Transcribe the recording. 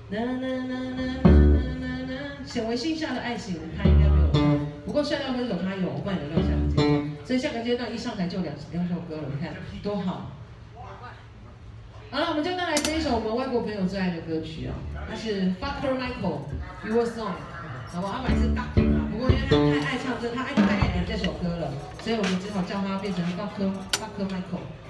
显微镜下的爱情，他应该没有唱。不过帅到分手他有，我帮你留下个阶段。所以下个阶段一上台就两首歌了，你看多好。好了，我们就带来这一首我们外国朋友最爱的歌曲啊，它是 Fucker Michael Your Song， 好不好？他本来是 Ducker 啊，不过因为他太爱唱这，他太爱这首歌了，所以我们只好叫他变成 Fucker Michael。